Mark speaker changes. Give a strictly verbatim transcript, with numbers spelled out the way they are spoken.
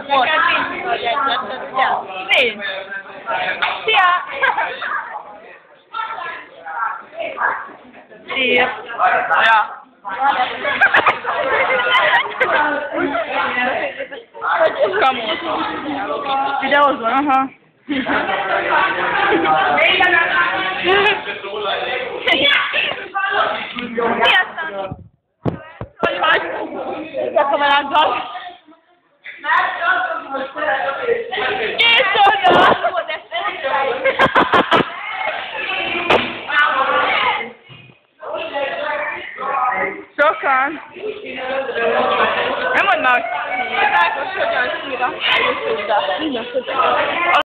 Speaker 1: Most. Nincs. Szia! Szia! Ja. Kamu. Videózol? Aha. Sziasztok! Hogy vagy? A kameráddal. Kész oda! Sokan. Nem mondd meg, hogy hogyan síra. Mindjárt.